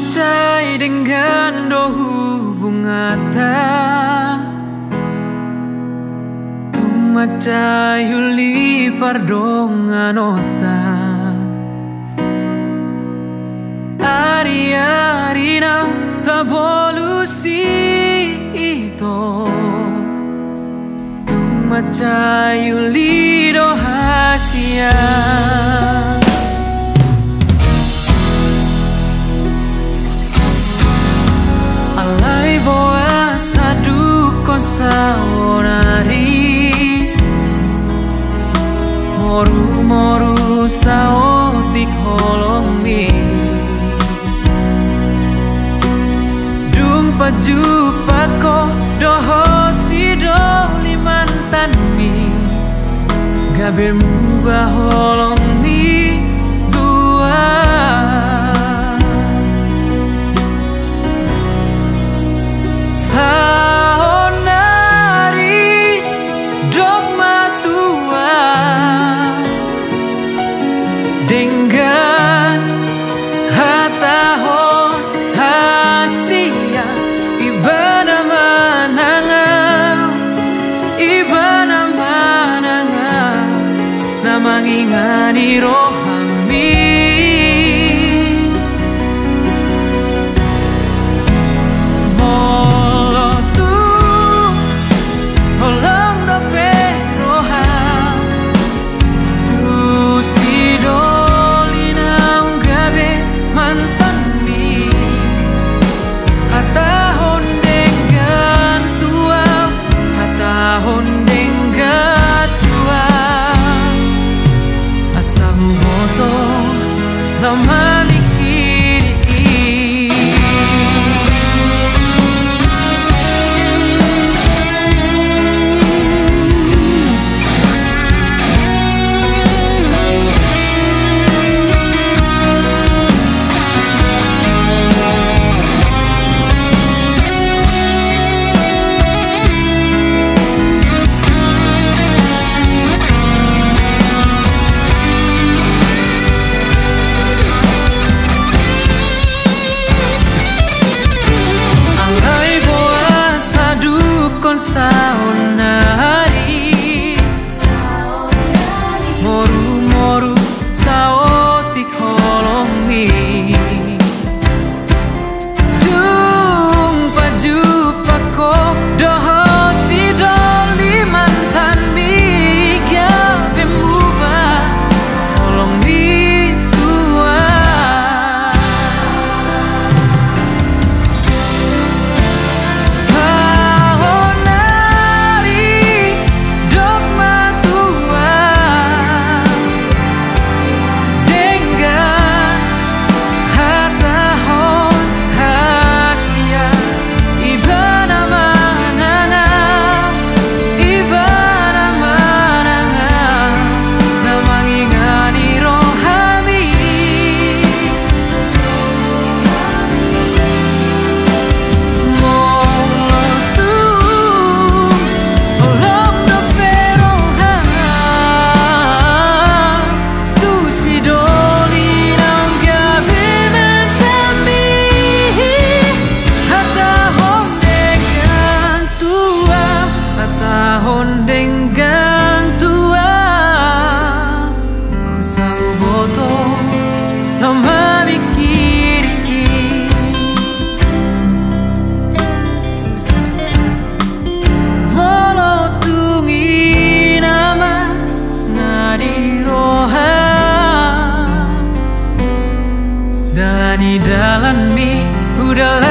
macai dengan dohu bungata tung macai uli pardongan ota ari-ari na tabolusi ito tung macai uli dohasia alai boa sadu konsaonari moru-moru saotik holongmi dung paju pako dohot sido limantanmi gabelmu baholongmi tua saonari dogma tua dengan hatahon hasia ibana mananga namangingani rohami saonari moru-moru saotik holongmi dung paju pako dohot sidoli mantanmi gabemuba holongmi tua Dani dalan mi udah